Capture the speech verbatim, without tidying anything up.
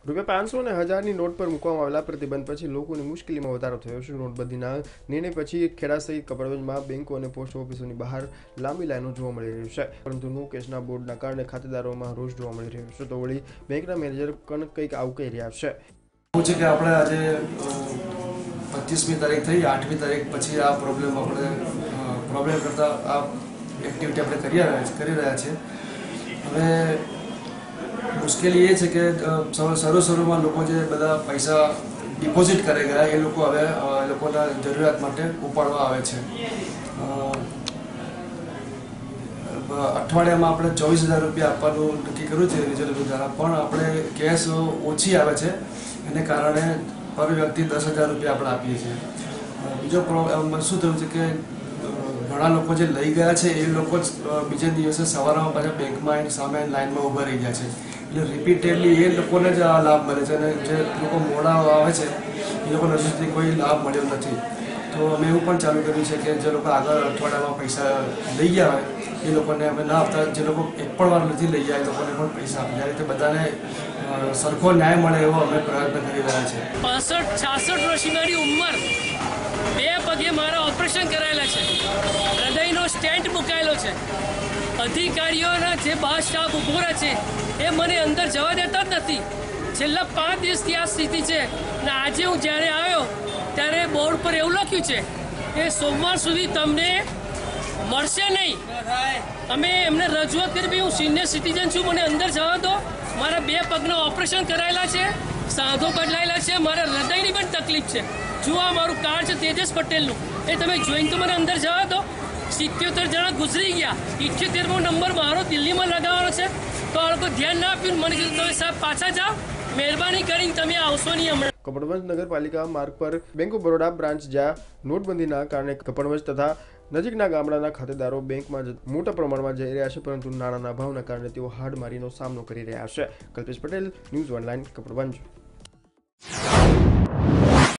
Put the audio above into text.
રૂપિયા પાંચસો અને હજારની નોટ પર મૂકવામાં આવેલા પ્રતિબંધ પછી લોકોની મુશ્કેલીમાં વધારો થયો છે। નોટબંધીના નિર્ણય પછી ખેડા સહિત કપડવંજમાં બેંકો અને પોસ્ટ ઓફિસોની બહાર લાંબી લાઈનો જોવા મળી રહી છે, પરંતુ નો કેશના બોર્ડના કારણે ખાતેદારોમાં રોષ જોવા મળી રહ્યો છે। તો વળી બેંકના મેનેજર પણ કંઈક આવું કહી રહ્યા છે। શું છે કે આપણે આજે પચીસમી તારીખ થઈ, આઠમી તારીખ પછી આ પ્રોબ્લેમ આપણે પ્રોબ્લેમ કરતાં આ એક્ટિવિટી આપણે કરી રહ્યા છે કરી રહ્યા છીએ। હવે મુશ્કેલી એ છે કે શરૂ શરૂમાં લોકો જે બધા પૈસા ડિપોઝિટ કરી ગયા એ લોકો હવે એ લોકોના જરૂરિયાત માટે ઉપાડવા આવે છે। અઠવાડિયામાં આપણે ચોવીસ હજાર રૂપિયા આપવાનું નક્કી કર્યું છે રિઝર્વ દ્વારા, પણ આપણે કેશ ઓછી આવે છે, એને કારણે પર વ્યક્તિ દસ હજાર રૂપિયા આપણે આપીએ છીએ। બીજો પ્રોબ્લેમ શું થયું છે કે ઘણા લોકો જે લઈ ગયા છે એ લોકો જ બીજે દિવસે સવારમાં પાછા બેંકમાં સામે લાઈનમાં ઊભા રહી ગયા છે, એટલે રિપીટેડલી એ લોકોને જ આ લાભ મળે છે અને જે લોકો મોડા આવે છે એ લોકોને હજુ સુધી કોઈ લાભ મળ્યો નથી। તો અમે એવું પણ ચાલુ કર્યું છે કે જે લોકો આગળ અઠવાડિયામાં પૈસા લઈ ગયા હોય એ લોકોને અમે ના આપતા, જે લોકો એક પણ વાર નથી લઈ ગયા એ લોકોને પણ પૈસા આપીએ, આ રીતે બધાને સરખો ન્યાય મળે એવો અમે પ્રયત્ન કરી રહ્યા છીએ। પાસઠ છાસઠ વર્ષની મારી ઉંમર, બે પગે મારા ઓપરેશન કરાયેલા છે, હૃદયનો સ્ટેન્ટ મુકાયેલો છે, અધિકારીઓના જે બાર સ્ટાફ ઊભો રહે છે એ મને અંદર જવા દેતા જ નથી। છેલ્લા પાંચ દિવસથી આ સ્થિતિ છે અને આજે હું જ્યારે આવ્યો ત્યારે બોર્ડ પર એવું લખ્યું છે કે સોમવાર સુધી તમને મળશે નહીં। અમે એમને રજૂઆત કરી, ભાઈ હું સિનિયર સિટીઝન છું, મને અંદર જવા દો, મારા બે પગના ઓપરેશન કરાયેલા છે, સાંધો બદલાયેલા છે, મારા હૃદયની પણ તકલીફ છે। જો આ મારું કાર્ડ છે તેજસ પટેલનું, એ તમે જોઈને તો મને અંદર જવા દો। સિત્યોતેર જણા ગુજરી ગયા, ઇઠ્યોતેરમો નંબર મારો દિલ્હીમાં લગાવવાનો છે, તો આ લોકો ધ્યાન ના આપ્યું, મને કીધું તમે સાહેબ પાછા જાઓ, મહેરબાની કરીને તમે આવશો નહીં હમણાં। કપડવંજ નગરપાલિકા માર્ગ પર બેંક ઓફ બરોડા બ્રાન્ચ, જ્યાં નોટબંધીના કારણે કપડવંજ તથા નજીકના ગામડાના ખાતેદારો બેંકમાં મોટા પ્રમાણમાં જઈ રહ્યા છે, પરંતુ નાણાંના અભાવના કારણે તેઓ હાડમારીનો સામનો કરી રહ્યા છે। Kalpesh Patel, news online, Kapadvanj.